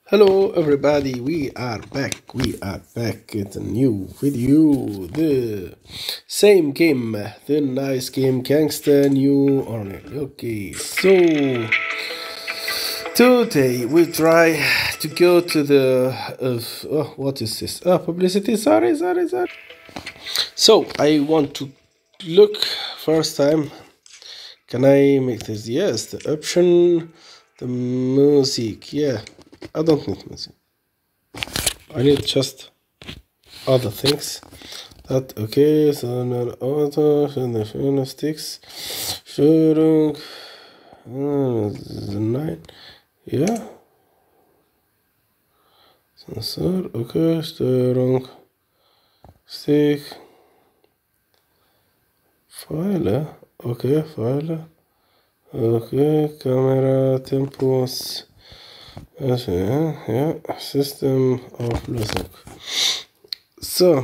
Hello everybody, we are back with a new video. The same game, the nice game Gangstar New Orleans. Okay, so today we try to go to the what is this? Publicity, sorry. So I want to look first time. Can I make this? Yes, the option, the music, yeah. I don't need music. I need just other things. That okay, so no auto and the sticks. Steuerung 9. Ja. Sensor, okay, Steuerung. Stick. Pfeile. Okay, Pfeile. Okay, Kamera, Tempos. Yeah, System Auflösung. So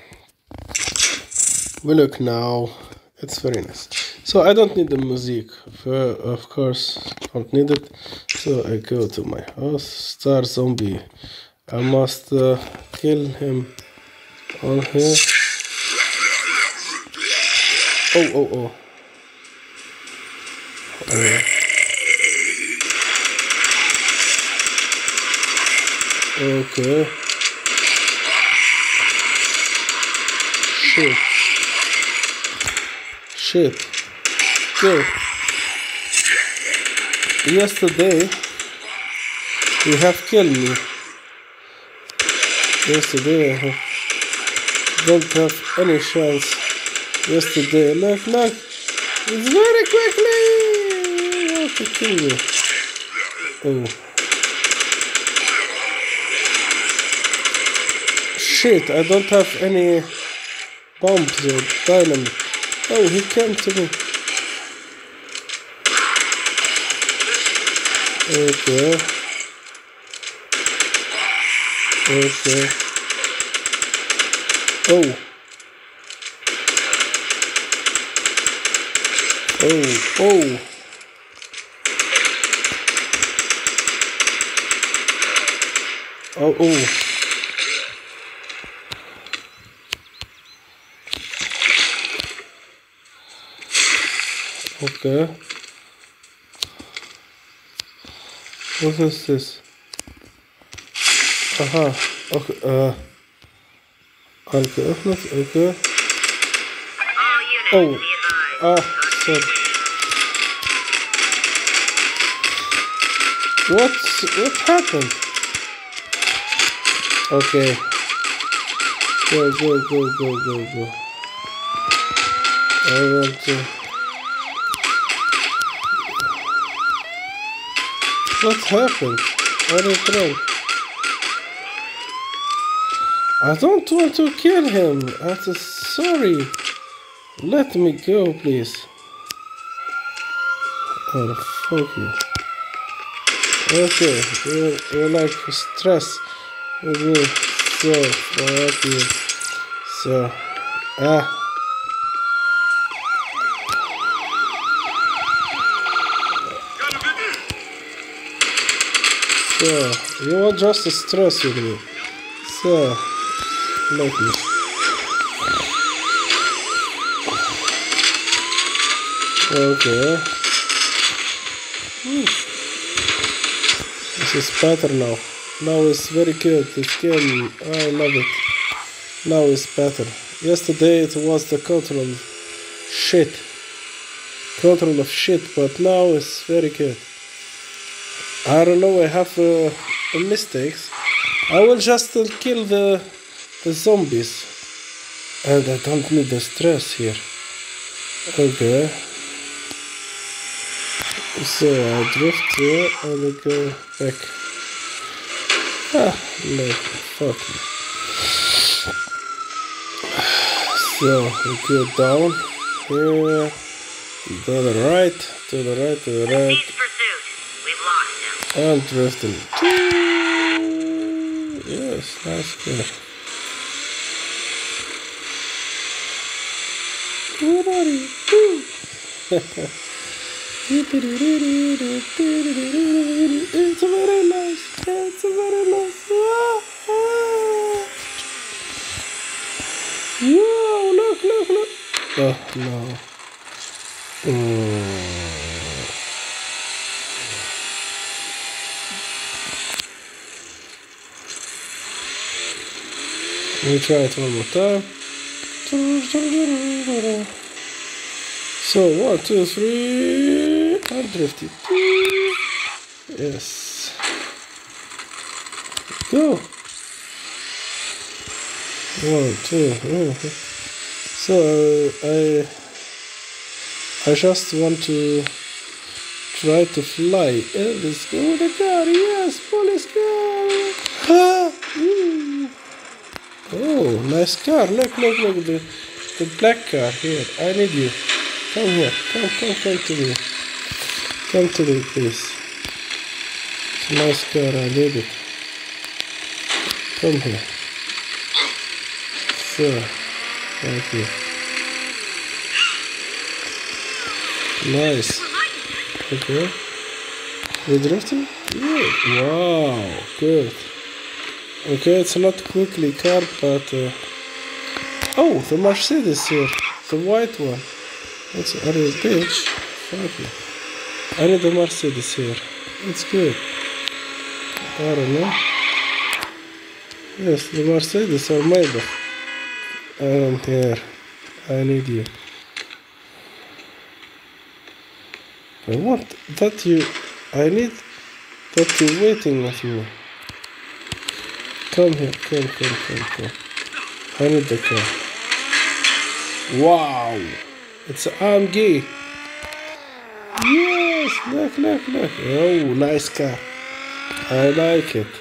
we look now. It's very nice. So I don't need the music. Of course, don't need it. So I go to my house. Star zombie. I must kill him on here. Oh. Okay. Shit. Go. Yesterday you have killed me. Yesterday I don't have any chance. Yesterday, look. It's very quickly. You have to kill me. Oh. Shit, I don't have any bombs or dynamite. Oh, he came to me. Okay. Oh. Okay. What is this? Aha. Okay. Geöffnet. Okay. Oh. Sorry. What happened? Okay. Go. I want to. What happened? What is wrong? I don't want to kill him. I'm sorry. Let me go, please. Oh, fuck you. Okay, you're like stress with me. So, fuck you. So, So, you want just to stress with me. So, like this. Okay. This is better now. Now it's very good. This game, I love it. Now it's better. Yesterday it was the control of shit, but now it's very good. I don't know, I have mistakes. I will just kill the zombies. And I don't need the stress here. Okay. So I drift here and I go back. No, fuck you. So we go down here, to the right. I'm drifting. Yes, that's good. What are you? It's very nice. Let me try it one more time. So 1, 2, 3, and drift it. Yes. Go. 1, 2. So I just want to try to fly. Let's go with the car. Yes, police car. Oh, nice car. Look, the black car here. I need you. Come here. Come to me. Come to me, please. It's a nice car. I need it. Come here. So, thank you. Nice. Okay. We drifting? Good. Wow. Good. Okay, it's not quickly car, but oh, the Mercedes here, the white one. It's a bitch. Thank you. I need the Mercedes here. It's good. I don't know. Yes, the Mercedes or Maybach. I don't care. I need you. I want that you. I need that you waiting with me. Come here, come. I need the car. Wow! It's an AMG. Yes, look. Oh, nice car. I like it.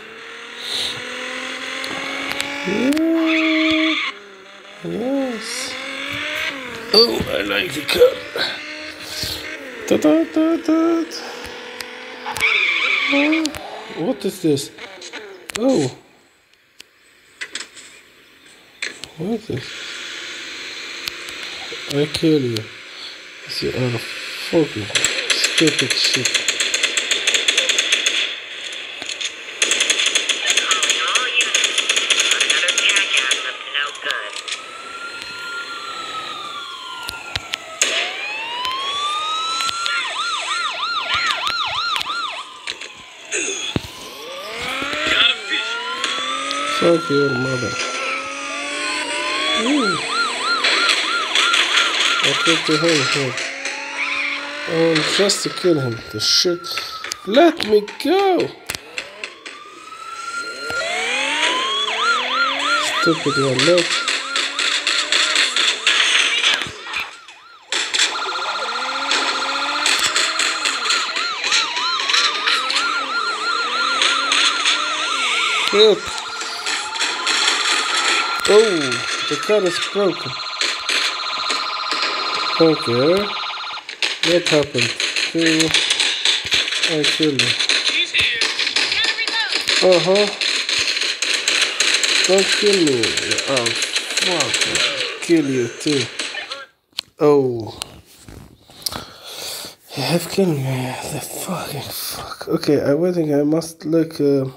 Yeah. Yes. Oh, I like the car. Oh, what is this? Oh. What is this? I kill you. You are fucking stupid shit. Fuck your mother. I put to him here. Oh, just to kill him. The shit. Let me go! Stupid one, look. Help! Oh, the car is broken. Okay. What happened? I killed you. Don't kill me. Oh, fuck. I'll kill you too. Oh. You have killed me. The fucking fuck. Okay, I'm waiting. I must look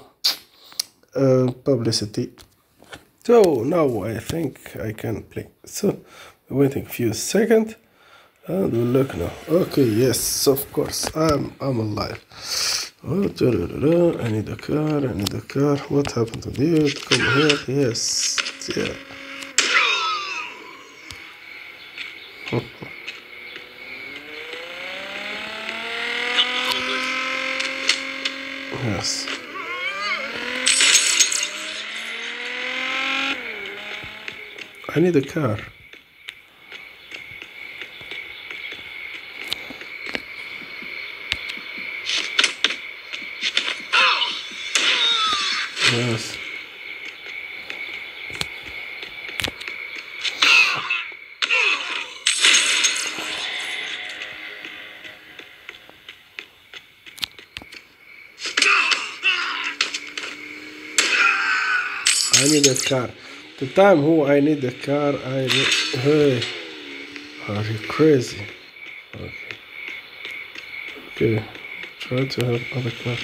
publicity. So now I think I can play. So waiting a few seconds. And we'll look now. Okay, yes, of course. I'm alive. Oh, I need a car. What happened to you? Come here. Yes. Yeah. Yes. I need a car. Yes. I need a car. The time who I need a car, hey, are you crazy? Okay, try to have other car.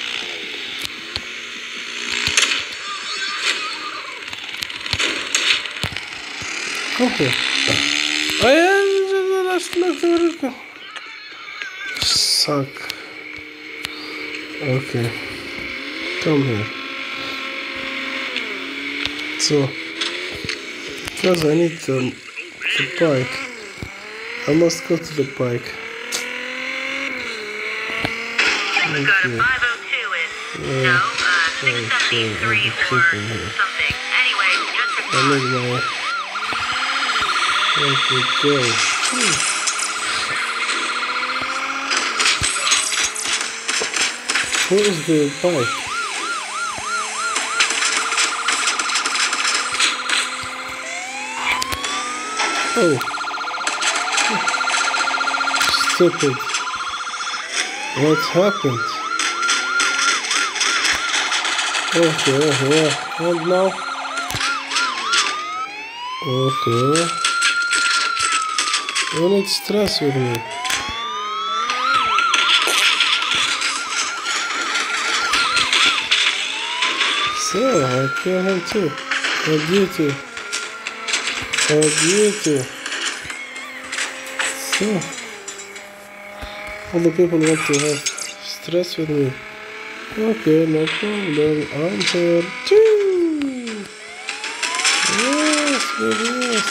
Okay. Suck. Okay. Come here. So, Because I need the bike. I must go to the bike. We've got a 502 in. No, 673 or something. Anyway, just I need my... Where we go? Where's the bike? Oh. Stupid. What happened? Okay, yeah. And now? Okay. You need stress with me. So, I kill him too. Or you too. Or you too. So, all the people want to have stress with me. Okay, no problem. I'm here too. Yes, yes.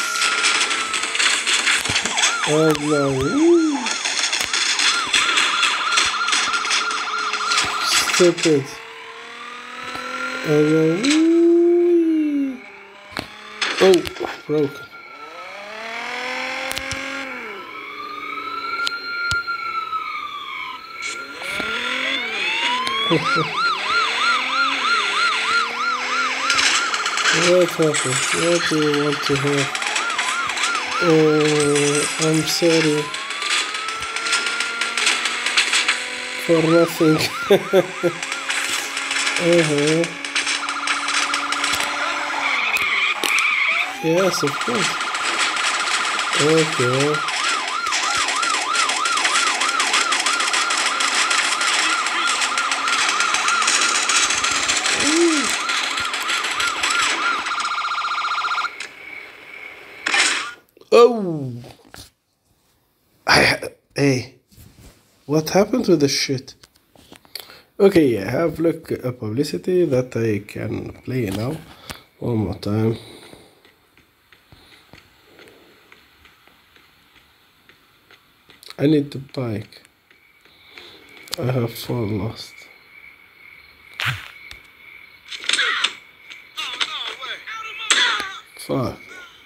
And now, woo. Stupid. And now, woo. Oh, broken. What happened? What do you want to have? Oh, I'm sorry for nothing. Yes, of course. Okay. Oh! Hey, what happened to the shit? Okay, I have look a publicity that I can play now. One more time. I need the bike. I have 4 lost. Fuck.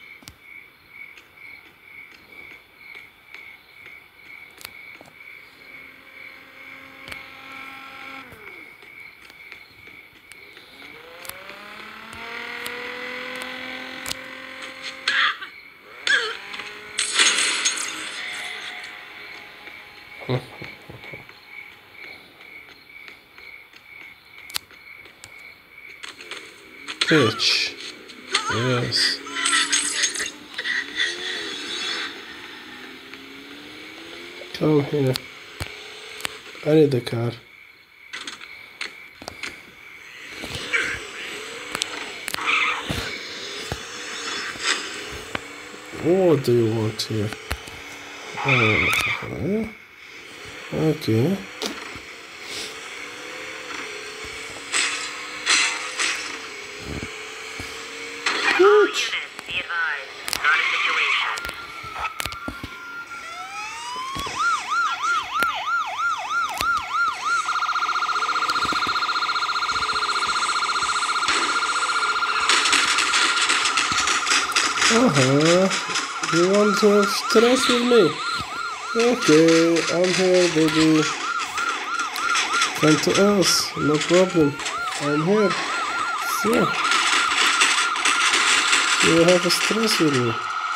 Bitch. Yes. Come here. I need the car. What do you want here? Okay. All units, be advised. Not a situation. You want to have stress with me? Okay, I'm here, baby. Come to us, no problem. I'm here. So, you have a stress with me.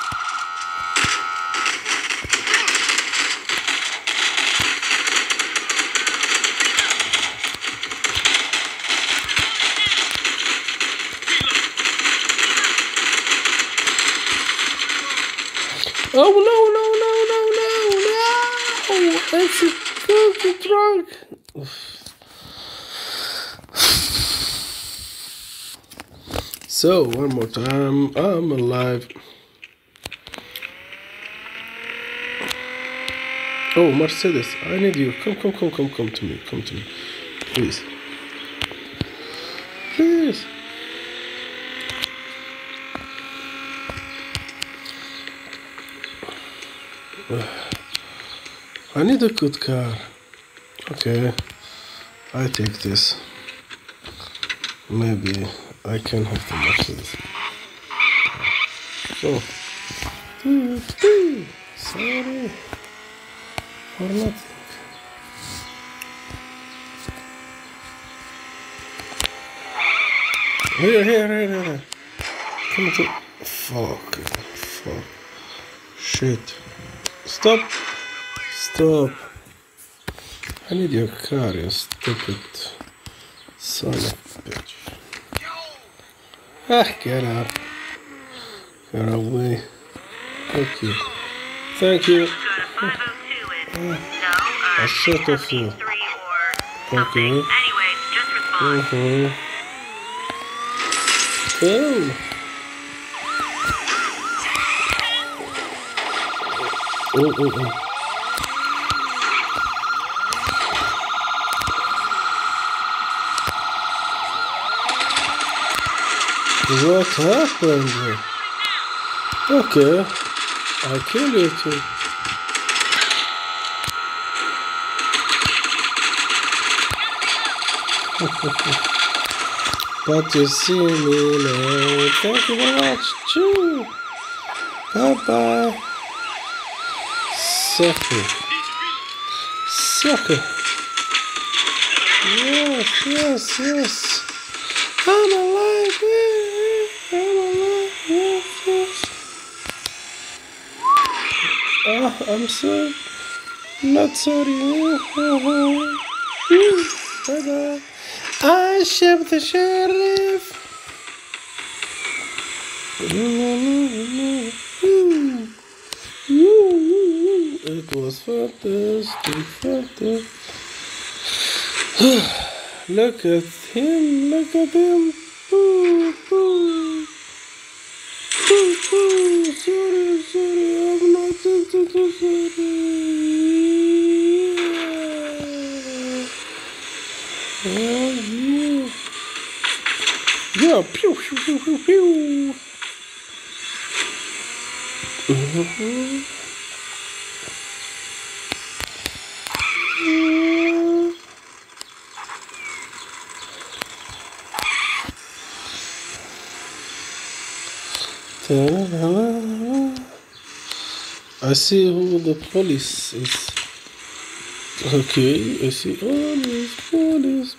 Oh no! It's a fucking drunk. So one more time, I'm alive. Oh, Mercedes, I need you. Come to me. Come to me, please. Please. I need a good car. Okay, I take this. Maybe I can have the Mercedes. So, sorry for nothing. Here. Come to. Fuck. Shit. Stop. I need your car, you stupid son of a bitch. Get up. Get away. Thank you. A shit of you. Okay. Anyway, just respond. Oh. What happened? Okay, I kill you too. But you see me now. Thank you very much. Choo. Bye. Sucker. Yes. I'm alive. Yes. I'm sorry. Not sorry. Bye. I ship the sheriff. It was fantastic. Look at him. Boo. Sorry, I'm not sorry. Yeah, pew. I see who the police is. Okay, I see. Police.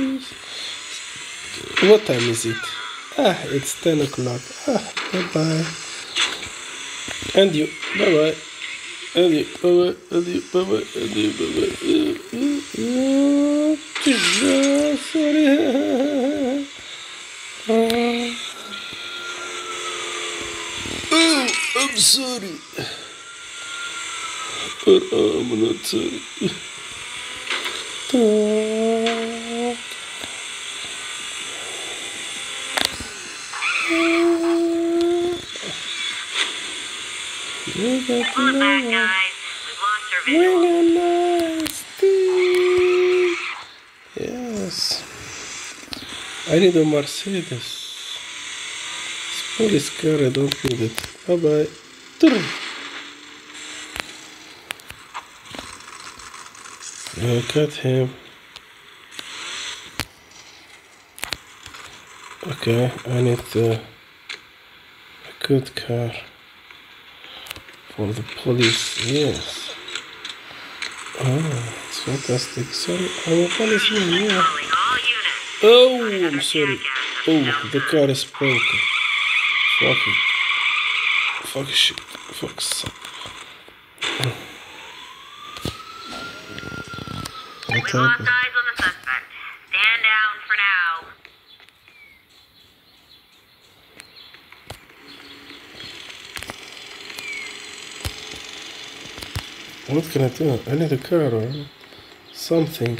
What time is it? It's 10 o'clock. Bye. And you. Bye. And you. Bye. Sorry. I'm sorry. But I'm not sorry. Pull it back, guys. We've lost our visual. Yes. I need a Mercedes. This police car, I don't need it. Bye. Look at him. Okay, I need a good car for the police. Yes. It's fantastic. Sorry, I'm a policeman. Yeah. Calling all units. Oh, I'm sorry. Oh, the car is broken. Fuck shit. Fuck suck. We lost eyes on the suspect. Stand down for now. What can I do? I need a car or something.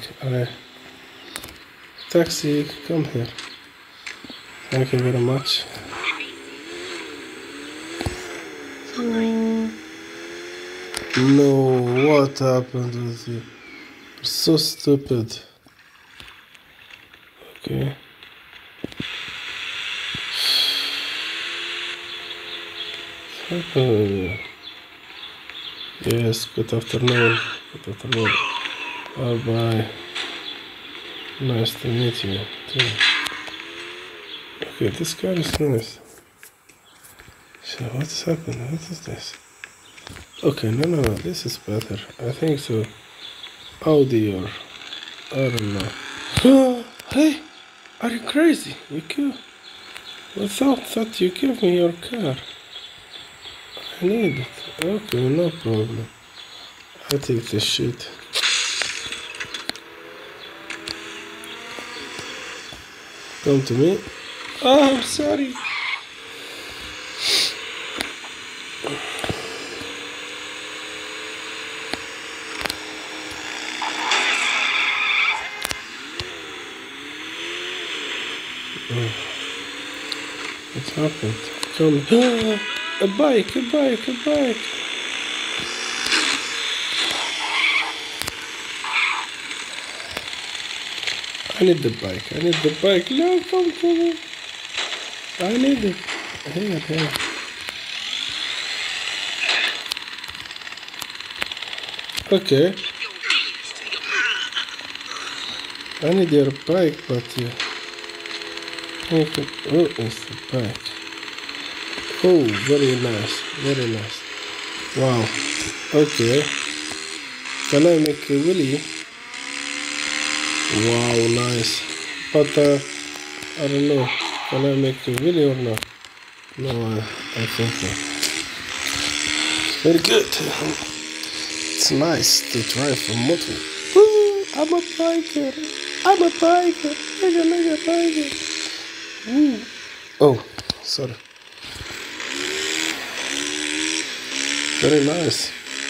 Taxi, come here. Thank you very much. No, what happened with you? You're so stupid. Okay. What happened with you? Yes, good afternoon. Good afternoon. Bye. Nice to meet you too. Okay, this car is nice. So what's happened? What is this? Okay, no, this is better. I think so. Audi or I don't know. Hey, are you crazy? You kill. I thought you gave me your car. I need it. Okay, no problem. I take this shit. Come to me. Oh, I'm sorry. What happened? Come. A bike. I need the bike. No, come to me. I need it. Here. Okay. I need your bike, but oh, it's the bike. Oh, very nice. Wow. Okay. Can I make a wheelie? Wow, nice. But I don't know. Can I make a wheelie or not? No, I think not. Very good. It's nice to drive a motor. Woo, I'm a biker. Biker. Woo. Oh, sorry. Very nice.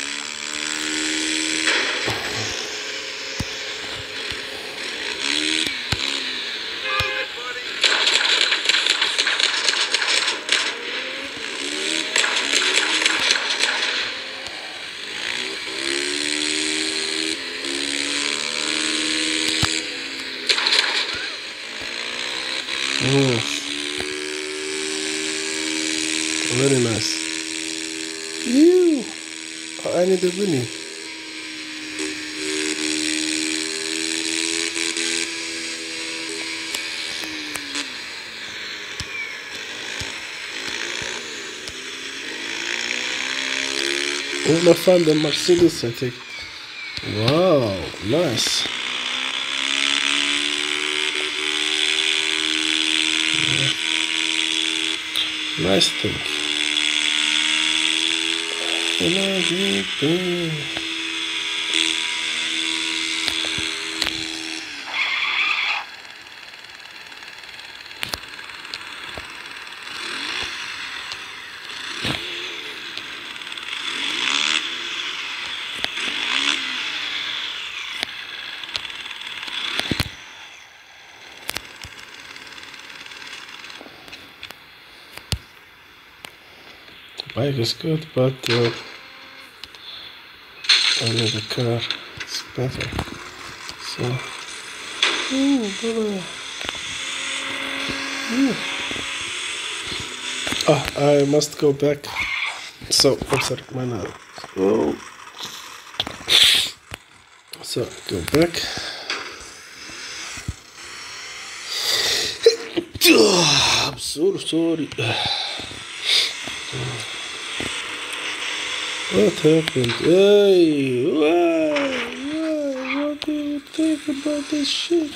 Oh, very nice. Ew. I need a wheelie. When I found the Mercedes, I think. Wow, nice. Nice thing. Bike is good, but I need a car. It's better. So, I must go back. So, I'm sorry, my now. So, go back. I'm so sorry. What happened? Hey, why? What do you think about this shit?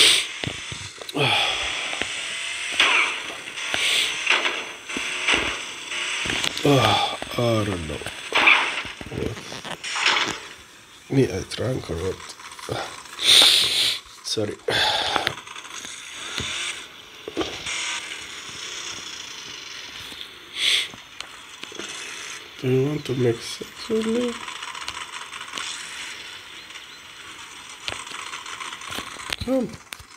I don't know. Me, I drank or what? Sorry. Do you want to make sex with me? Come.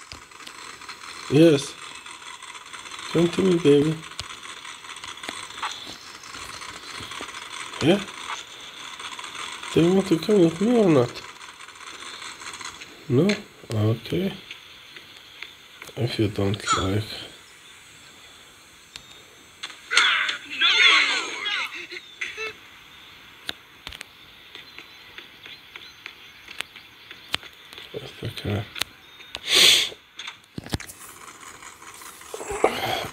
Yes. Come to me, baby. Yeah? Do you want to come with me or not? No? Okay. If you don't like.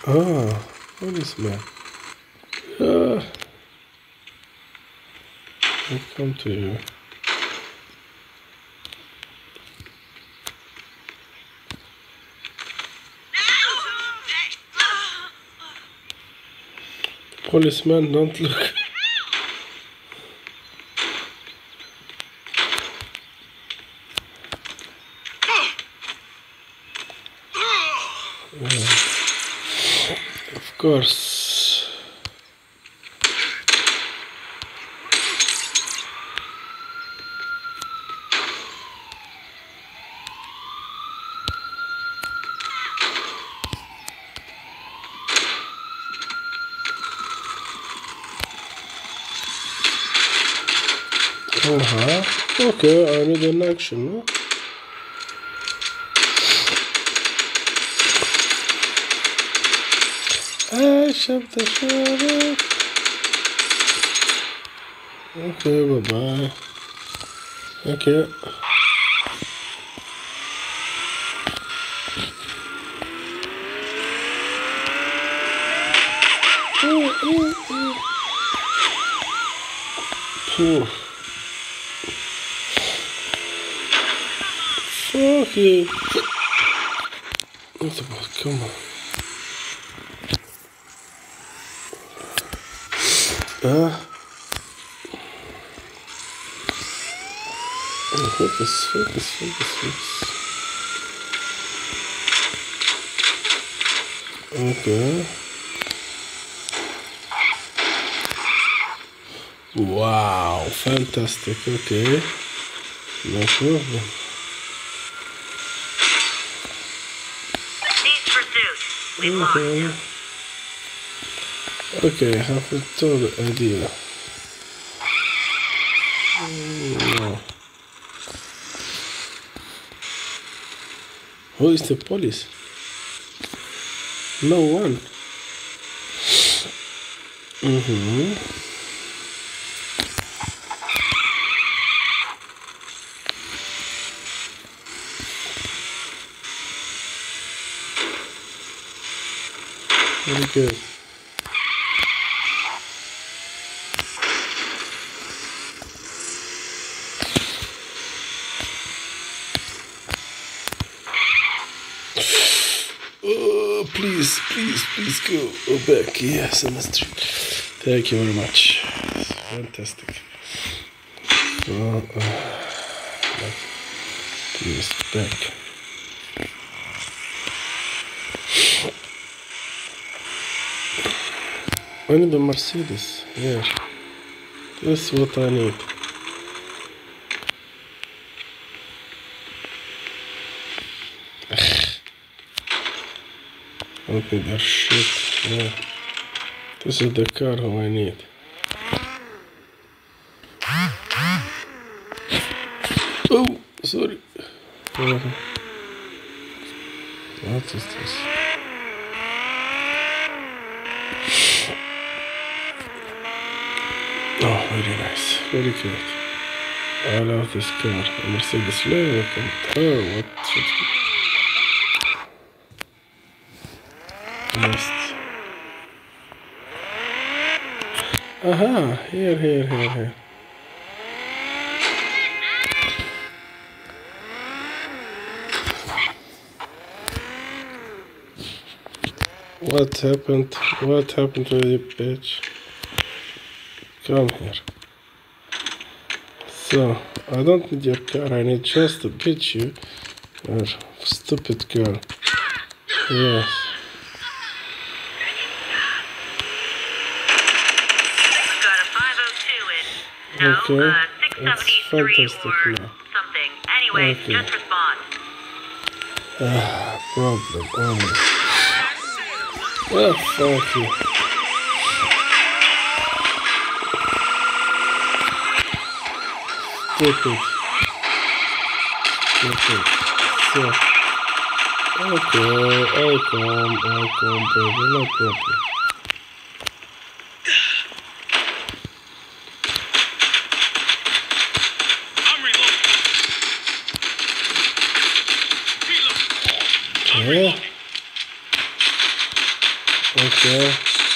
Ah, policeman. Ah, I come to you. Policeman, don't look. Of course. Okay, I need an action, huh? I shot the sheriff. Okay, bye-bye. Okay. Phew. Fuck you. What about? Come on. Focus. Okay. Wow, fantastic. Okay. No problem. Cease pursuit. We've lost him. Okay, I have a total idea. No. Who is the police? No one. Very good. Oh, please go back. Yes, on the street. Thank you very much. Fantastic. Please back. I need a Mercedes. Yeah. That's what I need. Okay, that shit. Yeah. This is the car who I need. Oh, sorry. What is this? Oh, very nice. Very good. I love this car. A Mercedes Level. Oh, what should Next. Aha, here. What happened? What happened to the bitch? Come here. So, I don't need your car, I need just to beat you. You stupid girl. Yes. Okay, it's fantastic now. Something. Anyway, Okay. just respond. Problem only. Well, thank you. Stupid. So, okay, I come, baby, no problem. Yeah. Okay.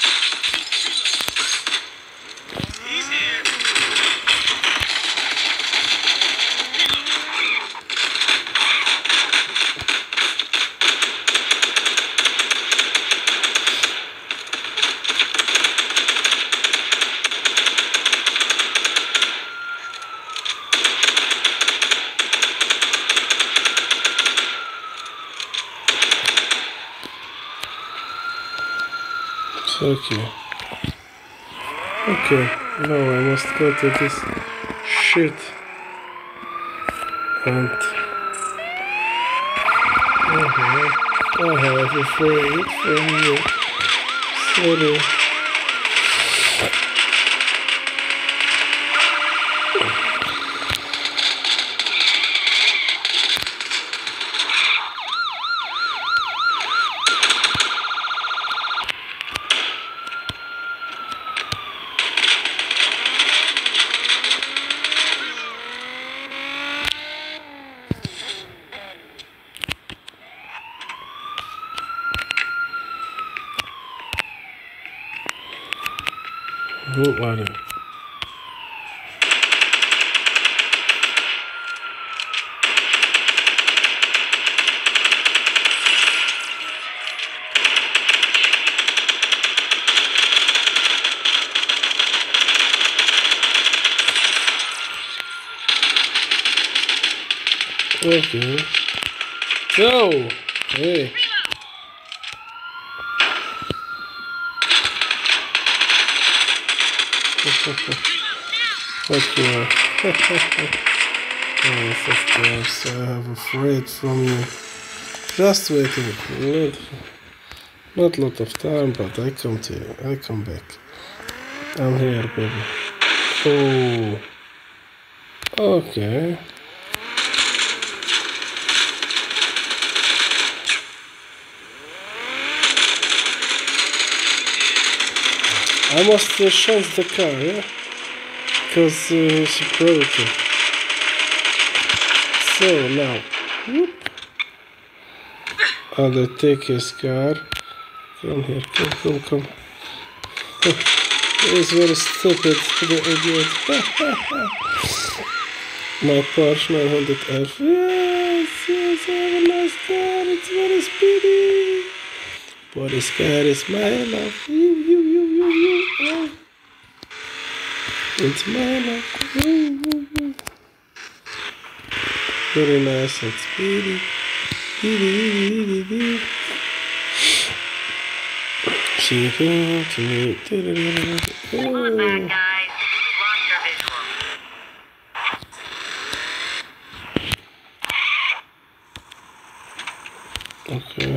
Okay. Okay. Now I must go to this shit and I have a friend from you. Sorry. Who are you? Okay. Go! Hey. Okay. Yes, of course. I have a friend from you. Just waiting. Not lot of time, but I come to you. I come back. I'm here, baby. Oh. Okay. I must change the car, yeah? Because she broke it. So now, whoop. I'll take his car. Come here, come. He's very stupid, the idiot. My Porsche 900F. Yes, I have a nice car. It's very speedy. Police car is my love. You. Oh. It's my love. You. Very nice and speedy. She came to me. Pull it back, guys. We've lost our visual. Okay.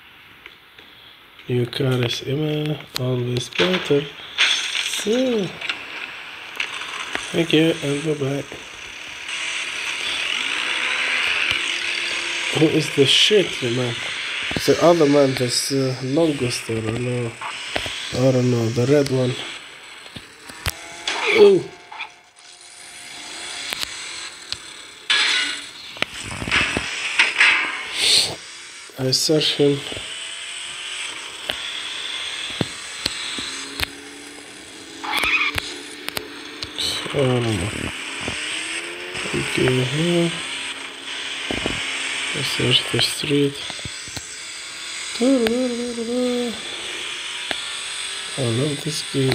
New car is Emma, always better. So, thank you and bye-bye. Who is the shit, man? The other man, this longest or no? I don't know, the red one. Oh! I search him. I don't know. Okay, here. I search the street. I love this game.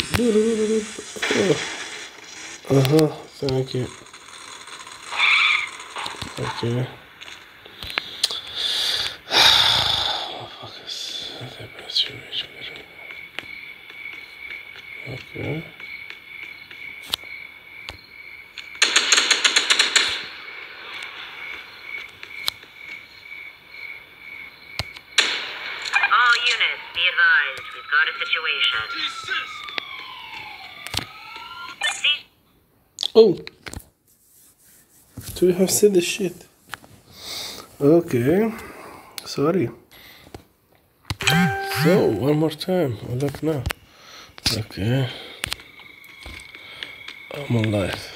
Thank you. Okay. Okay. All units, be advised. We've got a situation. See? Oh! Do you have seen the shit? Okay. Sorry. So, one more time. Look now. Okay. I'm alive.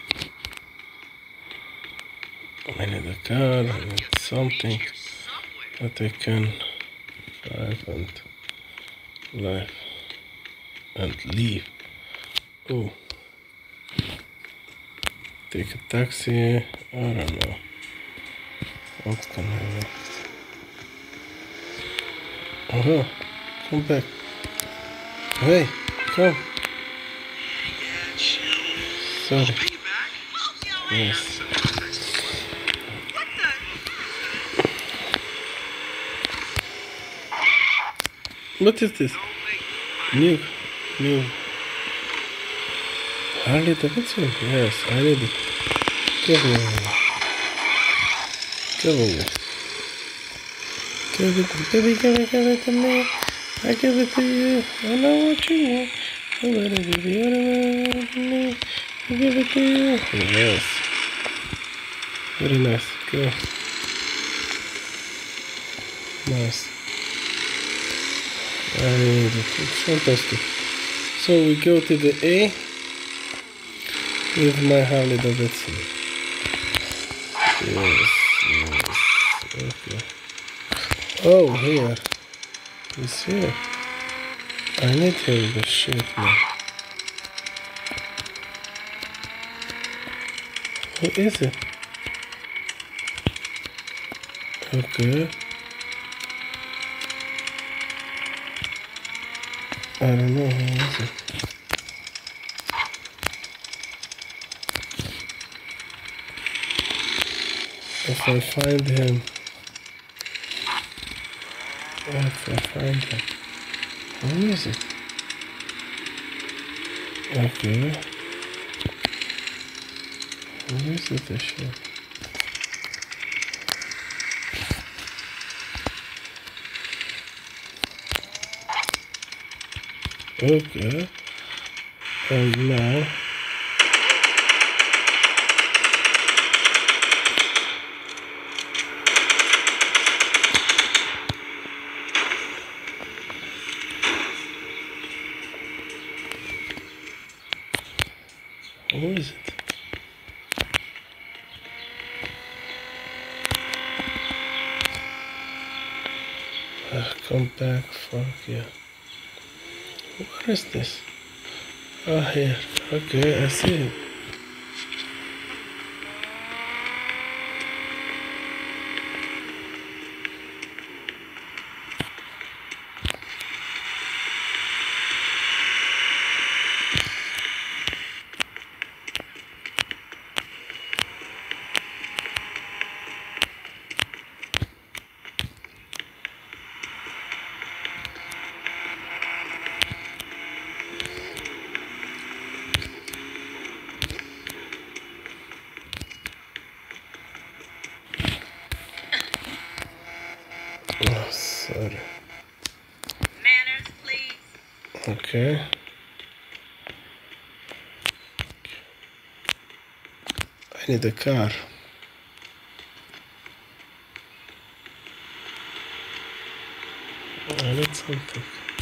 I need a car, I need something. But I can live and leave. Oh, take a taxi. I don't know. What can I do? Oh, come back. Hey, come. Sorry. Yes. What is this? New. Harley Davidson? Yes, I need it. Give me one. Give me. Give it to me. I give it to you. I know what you want. I'm gonna give you whatever I give it to you. Yes. Very nice. Go. Nice. I need it. It's fantastic. So we go to the A with my Harley Davidson. Yes. Okay. Oh, here. He's here. I need him the shit, man. Who is it? Okay. I don't know who is it. If I find him. Who is it? Okay. Who is it, the shit? Okay. And now who is it? Come back, fuck yeah. Where is this? Oh, here. Okay, I see it. Oh, sorry. Manners, please. Okay. I need a car. I need something.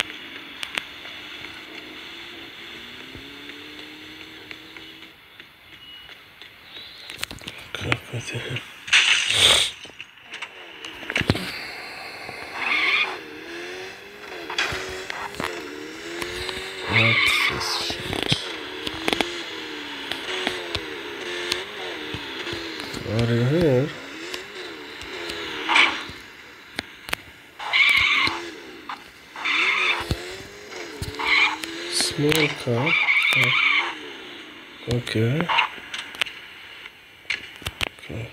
Okay, put it here. What's this shit? What in here? Small car. Oh. Okay. Okay.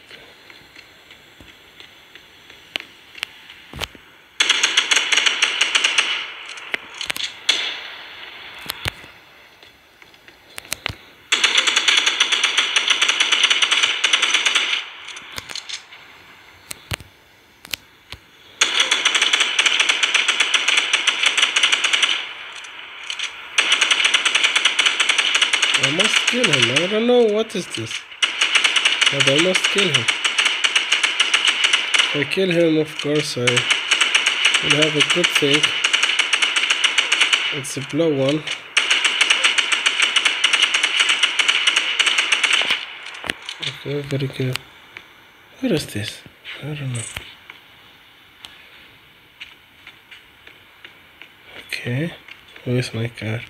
I must kill him. I don't know what is this. But I must kill him. If I kill him, of course, I will have a good thing. It's a blow one. Okay, very good. What is this? I don't know. Okay, where's my car?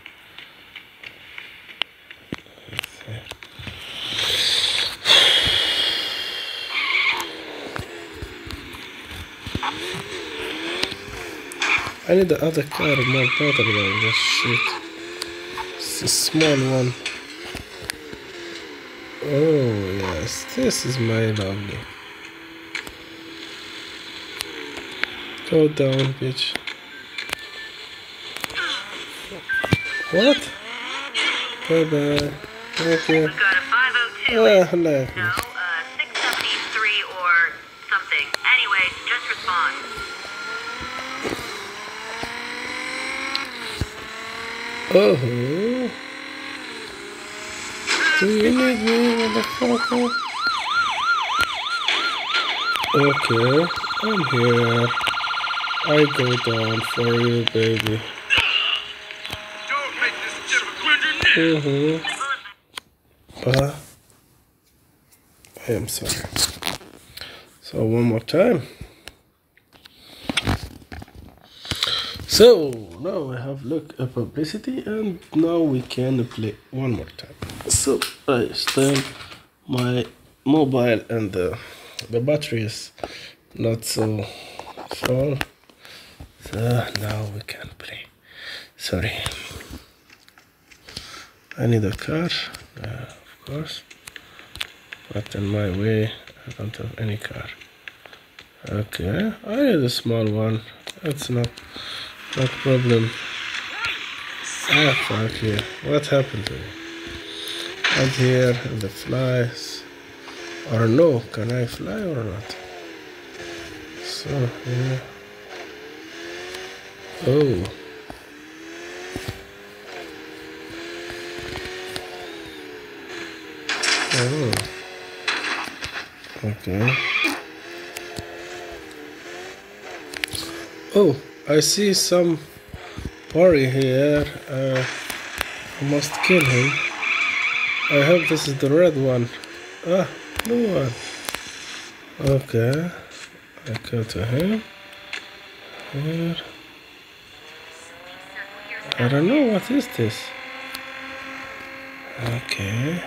I need the other car more better than this shit. It's a small one. Oh yes, this is my lovely. Go down, bitch. What? Bye bye. Thank you. We've got a 502 hello. no, 673 or something. Anyway, just respond. Oh. Do you need me, motherfucker? Okay, I'm here. I go down for you, baby. Don't make this difficult. I am sorry. So one more time. So now I have look at publicity, and now we can play one more time. So I stand my mobile, and the battery is not so full. So now we can play. Sorry. I need a car, of course. But in my way, I don't have any car. Okay, I need a small one. That's not problem. Ah, fuck you. What happened to me? And here, and the flies. Or no, can I fly or not? So, yeah. Oh. Oh. Okay. Oh, I see some party here. I must kill him. I hope this is the red one. Ah, blue one. Okay. I go to him. Here. I don't know, what is this? Okay.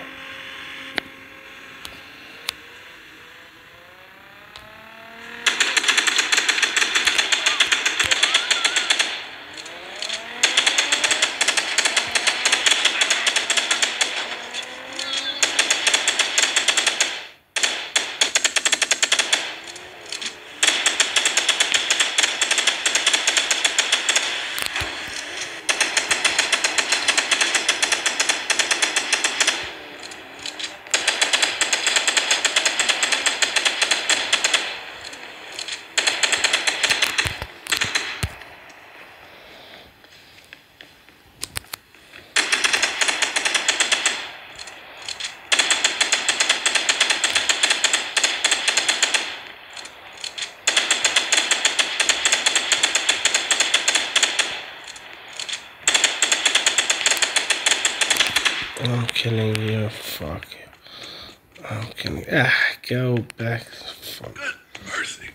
I'm killing you, fuck you. I'm killing. Go back. Fuck. Good mercy.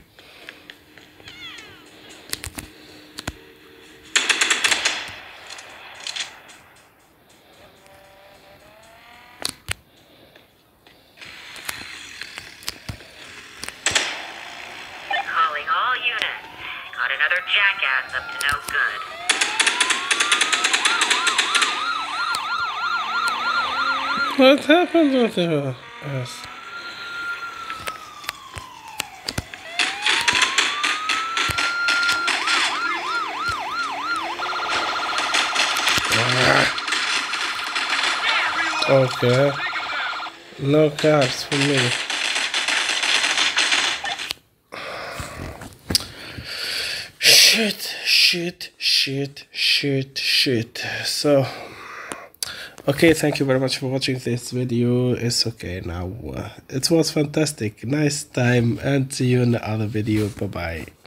Calling all units. Got another jackass up to no good. What happened with us? Okay. No cars for me. Shit. So, okay, thank you very much for watching this video. It's okay now. It was fantastic. Nice time, and see you in the other video. Bye bye.